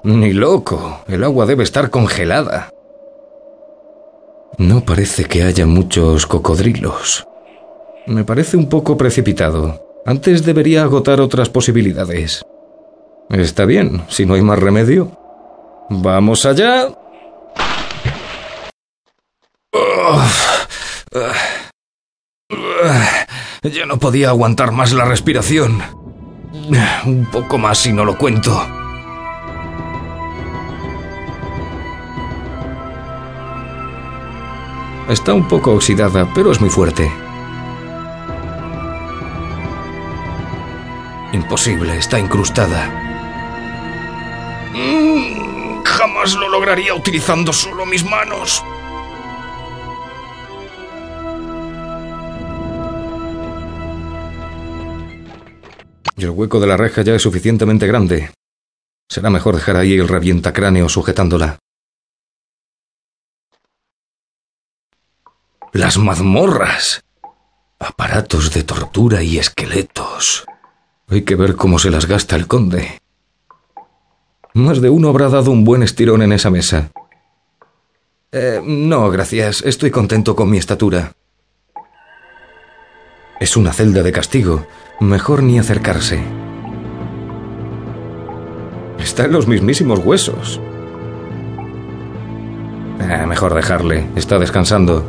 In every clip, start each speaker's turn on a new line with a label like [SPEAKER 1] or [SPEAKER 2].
[SPEAKER 1] Ni loco. El agua debe estar congelada. No parece que haya muchos cocodrilos. Me parece un poco precipitado. Antes debería agotar otras posibilidades. Está bien, si no hay más remedio. ¡Vamos allá! Ya no podía aguantar más la respiración. Un poco más si no lo cuento. Está un poco oxidada, pero es muy fuerte. Imposible, está incrustada. Jamás lo lograría utilizando solo mis manos. Y el hueco de la reja ya es suficientemente grande. Será mejor dejar ahí el revientacráneo sujetándola. Las mazmorras. Aparatos de tortura y esqueletos. Hay que ver cómo se las gasta el conde. Más de uno habrá dado un buen estirón en esa mesa. No, gracias. Estoy contento con mi estatura. Es una celda de castigo. Mejor ni acercarse. Está en los mismísimos huesos. Mejor dejarle. Está descansando.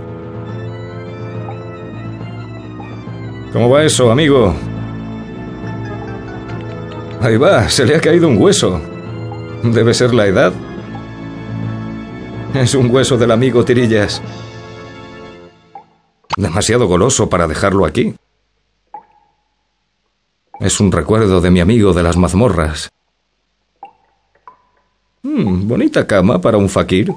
[SPEAKER 1] ¿Cómo va eso, amigo? Ahí va, se le ha caído un hueso. ¿Debe ser la edad? Es un hueso del amigo Tirillas. Demasiado goloso para dejarlo aquí. Es un recuerdo de mi amigo de las mazmorras. Bonita cama para un fakir.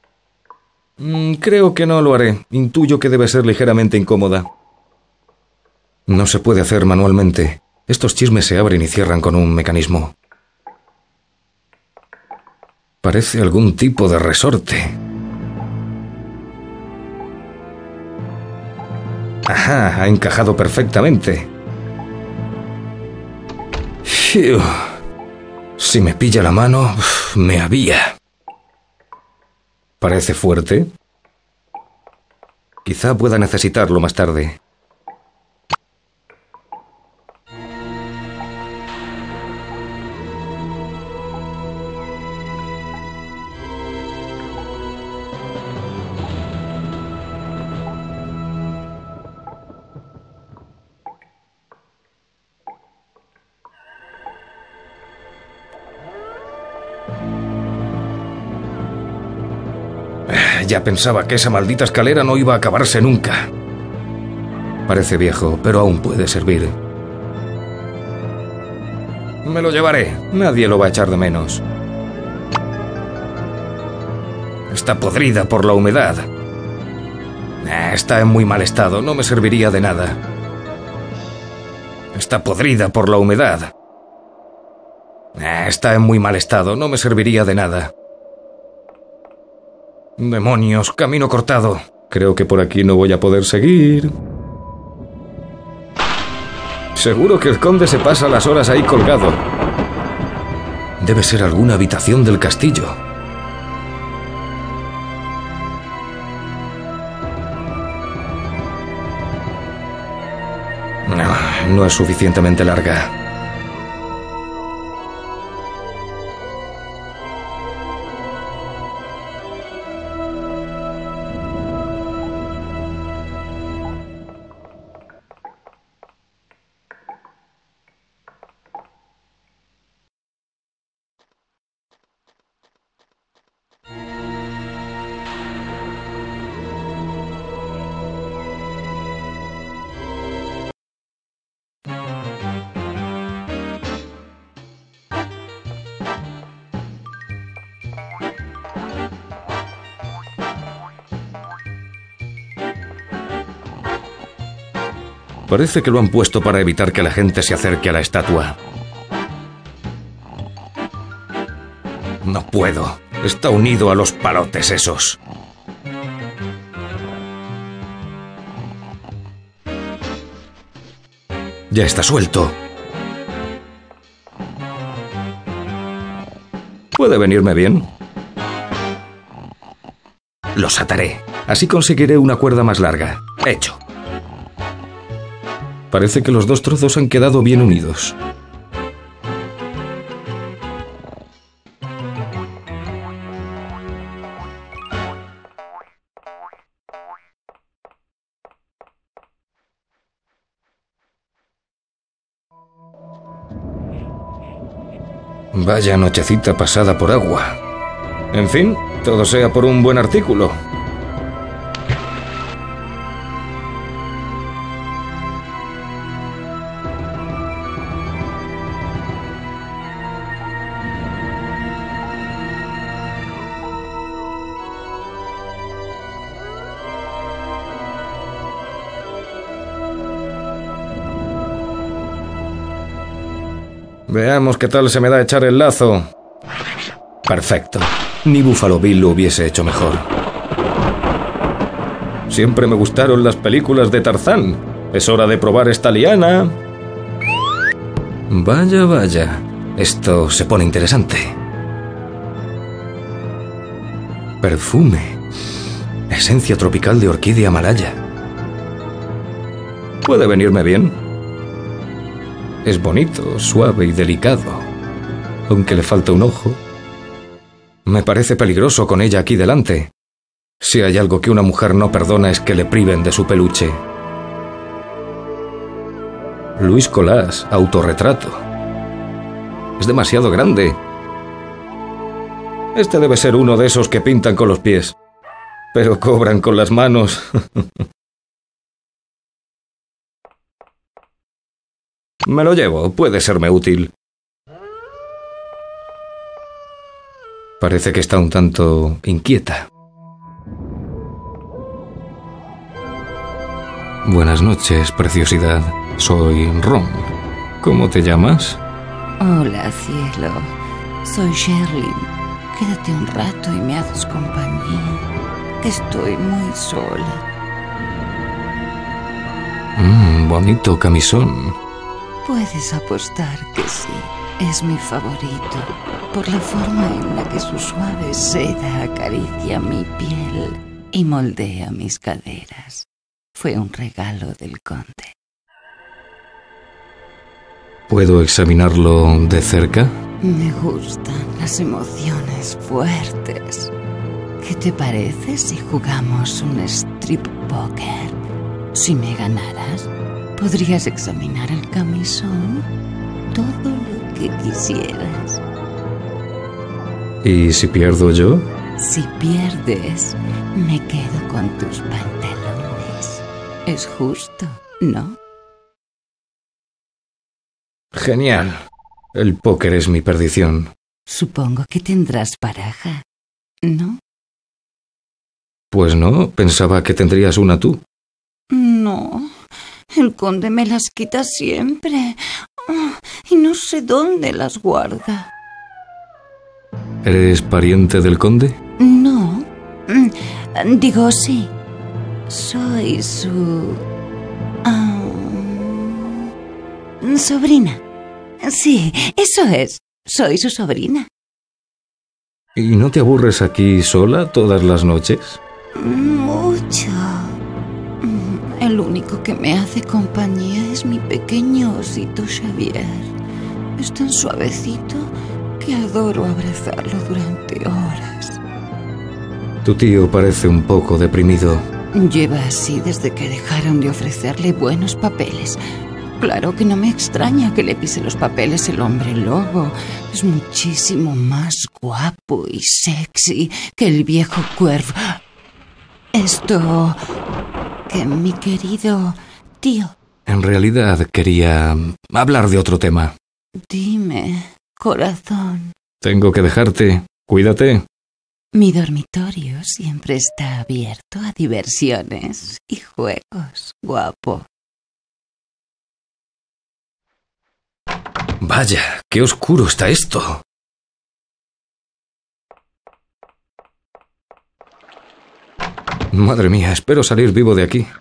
[SPEAKER 1] Creo que no lo haré. Intuyo que debe ser ligeramente incómoda. No se puede hacer manualmente. Estos chismes se abren y cierran con un mecanismo. Parece algún tipo de resorte. Ajá, ha encajado perfectamente. Fiu. Si me pilla la mano, me avía. ¿Parece fuerte? Quizá pueda necesitarlo más tarde. Ya pensaba que esa maldita escalera no iba a acabarse nunca. Parece viejo, pero aún puede servir. Me lo llevaré. Nadie lo va a echar de menos. Está podrida por la humedad. Está en muy mal estado. No me serviría de nada. Está podrida por la humedad. Está en muy mal estado. No me serviría de nada. Demonios, camino cortado. Creo que por aquí no voy a poder seguir. Seguro que el conde se pasa las horas ahí colgado. Debe ser alguna habitación del castillo. No es suficientemente larga. Parece que lo han puesto para evitar que la gente se acerque a la estatua. No puedo. Está unido a los palotes esos. Ya está suelto. Puede venirme bien. Los ataré. Así conseguiré una cuerda más larga. Hecho. Parece que los dos trozos han quedado bien unidos. Vaya nochecita pasada por agua. En fin, todo sea por un buen artículo. Veamos qué tal se me da echar el lazo. Perfecto. Ni Buffalo Bill lo hubiese hecho mejor. Siempre me gustaron las películas de Tarzán. Es hora de probar esta liana. Vaya, vaya. Esto se pone interesante. Perfume. Esencia tropical de orquídea malaya. Puede venirme bien. Es bonito, suave y delicado, aunque le falta un ojo. Me parece peligroso con ella aquí delante. Si hay algo que una mujer no perdona es que le priven de su peluche. Luis Colás, autorretrato. Es demasiado grande. Este debe ser uno de esos que pintan con los pies, pero cobran con las manos. Me lo llevo, puede serme útil. Parece que está un tanto inquieta. Buenas noches, preciosidad. Soy Ron. ¿Cómo te llamas?
[SPEAKER 2] Hola, cielo. Soy Sherlyn. Quédate un rato y me haces compañía, que estoy muy sola.
[SPEAKER 1] Bonito camisón.
[SPEAKER 2] Puedes apostar que sí. Es mi favorito, por la forma en la que su suave seda acaricia mi piel y moldea mis caderas. Fue un regalo del conde.
[SPEAKER 1] ¿Puedo examinarlo de cerca?
[SPEAKER 2] Me gustan las emociones fuertes. ¿Qué te parece si jugamos un strip poker? Si me ganaras, podrías examinar el camisón, todo lo que quisieras.
[SPEAKER 1] ¿Y si pierdo yo?
[SPEAKER 2] Si pierdes, me quedo con tus pantalones. Es justo, ¿no?
[SPEAKER 1] Genial. El póker es mi perdición.
[SPEAKER 2] Supongo que tendrás baraja, ¿no?
[SPEAKER 1] Pues no, pensaba que tendrías una tú.
[SPEAKER 2] No, el conde me las quita siempre. Y no sé dónde las guarda.
[SPEAKER 1] ¿Eres pariente del conde?
[SPEAKER 2] No, digo sí. Soy su... sobrina. Sí, eso es. Soy su sobrina.
[SPEAKER 1] ¿Y no te aburres aquí sola todas las noches?
[SPEAKER 2] Mucho. El único que me hace compañía es mi pequeño osito Xavier. Es tan suavecito que adoro abrazarlo durante horas.
[SPEAKER 1] Tu tío parece un poco deprimido.
[SPEAKER 2] Lleva así desde que dejaron de ofrecerle buenos papeles. Claro que no me extraña que le pise los papeles el hombre lobo. Es muchísimo más guapo y sexy que el viejo cuervo. Esto... que mi querido tío...
[SPEAKER 1] En realidad quería hablar de otro tema.
[SPEAKER 2] Dime, corazón.
[SPEAKER 1] Tengo que dejarte. Cuídate.
[SPEAKER 2] Mi dormitorio siempre está abierto a diversiones y juegos, guapo.
[SPEAKER 1] Vaya, qué oscuro está esto. Madre mía, espero salir vivo de aquí.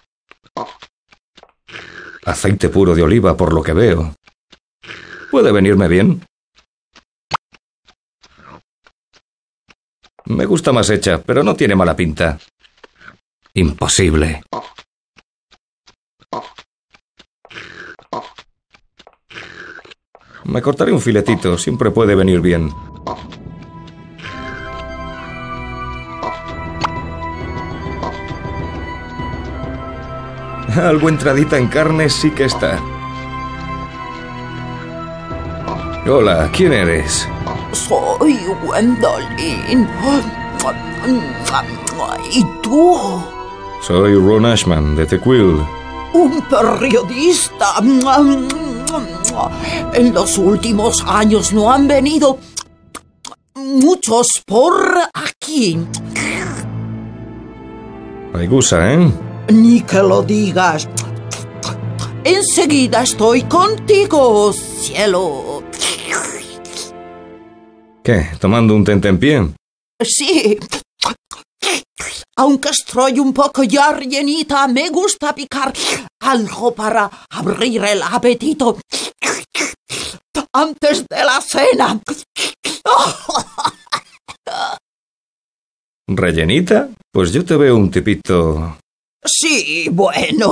[SPEAKER 1] Aceite puro de oliva, por lo que veo. ¿Puede venirme bien? Me gusta más hecha, pero no tiene mala pinta. Imposible. Me cortaré un filetito, siempre puede venir bien. Algo entradita en carne sí que está. Hola, ¿quién eres?
[SPEAKER 3] Soy Gwendolyn. ¿Y tú?
[SPEAKER 1] Soy Ron Ashman, de The Quill.
[SPEAKER 3] Un periodista. En los últimos años no han venido muchos por aquí.
[SPEAKER 1] Hay gusa, ¿eh?
[SPEAKER 3] Ni que lo digas. Enseguida estoy contigo, cielo.
[SPEAKER 1] ¿Qué? ¿Tomando un tentempié?
[SPEAKER 3] Sí. Aunque estoy un poco ya rellenita, me gusta picar algo para abrir el apetito antes de la cena.
[SPEAKER 1] ¿Rellenita? Pues yo te veo un tipito...
[SPEAKER 3] Sí, bueno.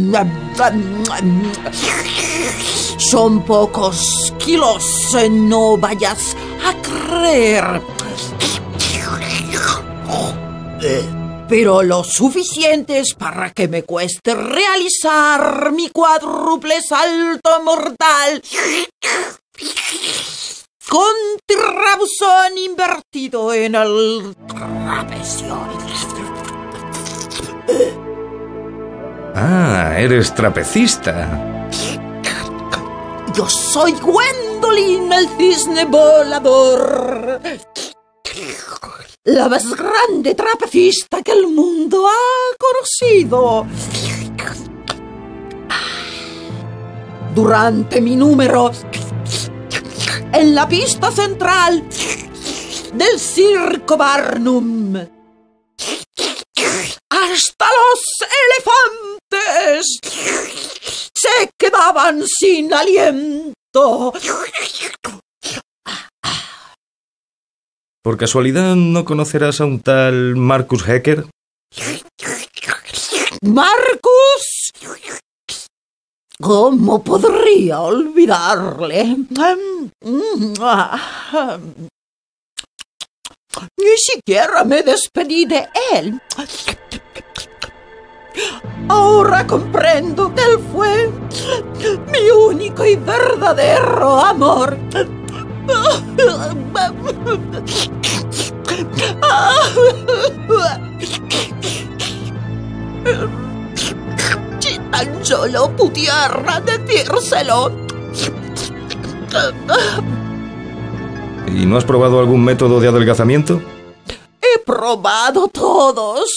[SPEAKER 3] Son pocos kilos, no vayas a creer. Pero lo suficientes para que me cueste realizar mi cuádruple salto mortal con tirabuzón invertido en el trapecio.
[SPEAKER 1] Ah, eres trapecista.
[SPEAKER 3] Yo soy Gwendolyn, el cisne volador. La más grande trapecista que el mundo ha conocido. Durante mi número, en la pista central del Circo Barnum, hasta los elefantes se quedaban sin aliento.
[SPEAKER 1] ¿Por casualidad no conocerás a un tal Marcus Hecker?
[SPEAKER 3] ¿Marcus? ¿Cómo podría olvidarle? Ni siquiera me despedí de él. Ahora comprendo que él fue mi único y verdadero amor. Si tan solo pudiera decírselo.
[SPEAKER 1] ¿Y no has probado algún método de adelgazamiento?
[SPEAKER 3] He probado todos.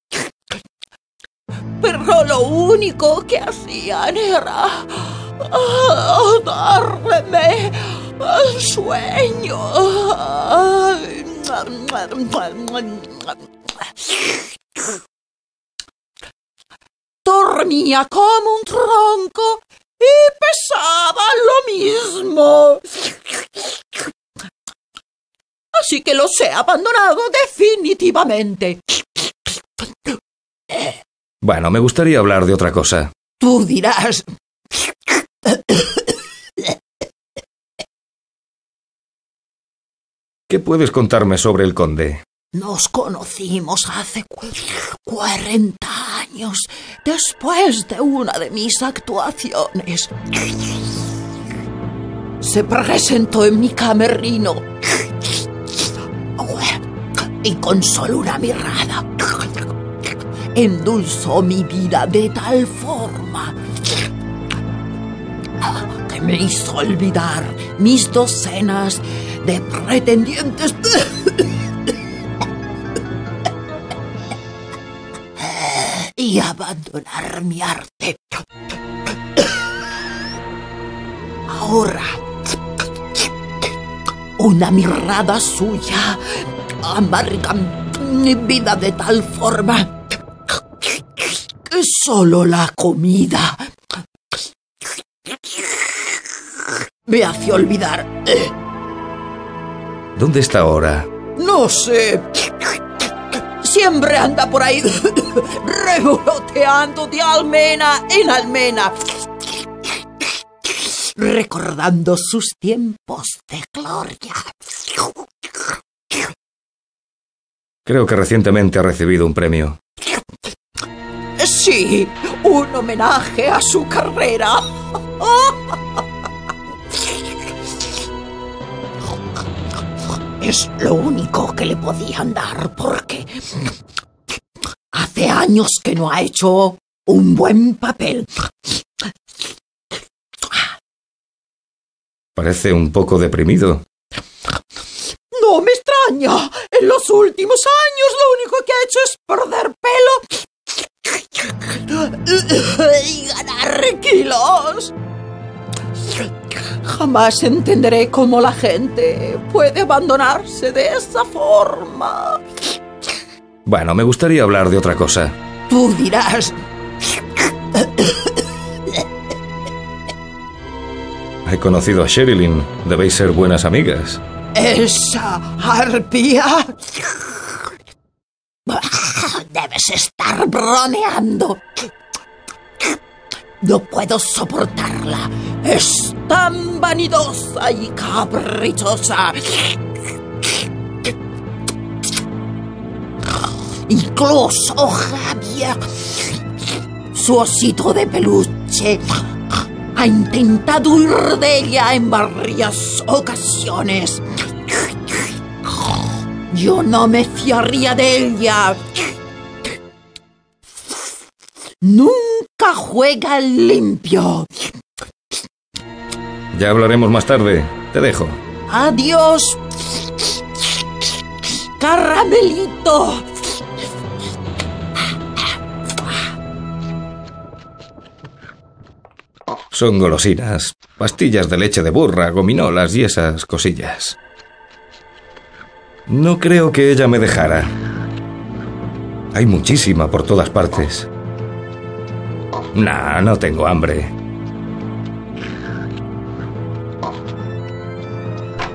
[SPEAKER 3] Pero lo único que hacían era darme sueño. Dormía como un tronco y pesaba lo mismo. Así que los he abandonado definitivamente.
[SPEAKER 1] Bueno, me gustaría hablar de otra cosa.
[SPEAKER 3] Tú dirás.
[SPEAKER 1] ¿Qué puedes contarme sobre el conde?
[SPEAKER 3] Nos conocimos hace 40 años, después de una de mis actuaciones. Se presentó en mi camerino y con solo una mirada endulzó mi vida de tal forma que me hizo olvidar mis docenas de pretendientes y abandonar mi arte. Ahora, una mirada suya amarga mi vida de tal forma que solo la comida me hace olvidar.
[SPEAKER 1] ¿Dónde está ahora?
[SPEAKER 3] No sé. Siempre anda por ahí revoloteando de almena en almena, recordando sus tiempos de gloria.
[SPEAKER 1] Creo que recientemente ha recibido un premio.
[SPEAKER 3] Sí, un homenaje a su carrera. Es lo único que le podían dar porque hace años que no ha hecho un buen papel.
[SPEAKER 1] Parece un poco deprimido.
[SPEAKER 3] No me extraña. En los últimos años lo único que ha hecho es perder pelo y ganar kilos. Jamás entenderé cómo la gente puede abandonarse de esa forma.
[SPEAKER 1] Bueno, me gustaría hablar de otra cosa.
[SPEAKER 3] Tú dirás.
[SPEAKER 1] He conocido a Sherilyn. Debéis ser buenas amigas.
[SPEAKER 3] ¿Esa arpía? Debes estar bromeando. No puedo soportarla. Es tan vanidosa y caprichosa. Incluso Javier, su osito de peluche, ha intentado huir de ella en varias ocasiones. Yo no me fiaría de ella. Nunca juega limpio.
[SPEAKER 1] Ya hablaremos más tarde. Te dejo.
[SPEAKER 3] Adiós, caramelito.
[SPEAKER 1] Son golosinas, pastillas de leche de burra, gominolas y esas cosillas. No creo que ella me dejara. Hay muchísima por todas partes. Nah, no tengo hambre.